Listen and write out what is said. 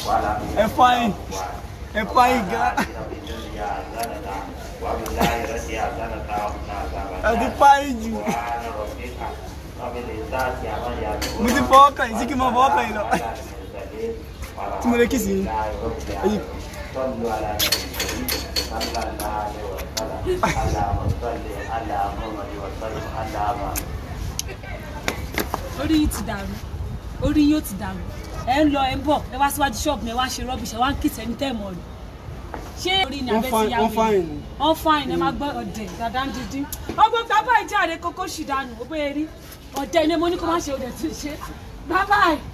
fine. Fine, girl. I define you. Muito foca, isso que uma boca aí, não. Tu me que sim. Orí yìí ti dàrú. Orí yóò ti dàrú. Ẹ ń lọ ẹ ń bọ̀, ẹ wá síwájú shop mi, ẹ wá ṣe rubbish, ẹ wá ń kiss ẹni tẹ́ mọ̀ ni. Ṣé orí ni abẹ́ ti yá mi? On fine, ẹ máa gbọ́ ọ̀dẹ̀ dàda ń dídín. Ọgbọ́n bàbá ìjà rẹ̀ kókó ṣì dànù, ó bẹ́ẹ̀ rí. Ọ̀dẹ̀ ni mo ní kó má ṣe ọ̀dẹ̀ tí ṣe. Bàbá ẹ̀.